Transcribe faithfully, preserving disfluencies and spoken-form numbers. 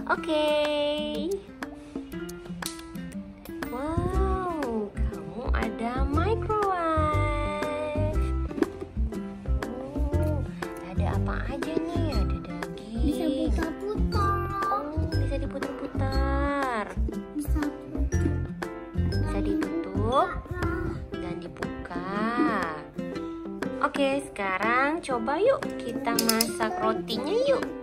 Oke. Wow, kamu ada microwave. Oh, ada apa aja nih? Ada daging. Bisa putar-putar. Oh, bisa diputar-putar. Bisa Bisa ditutup dan dibuka. Oke, sekarang coba yuk kita masak rotinya yuk.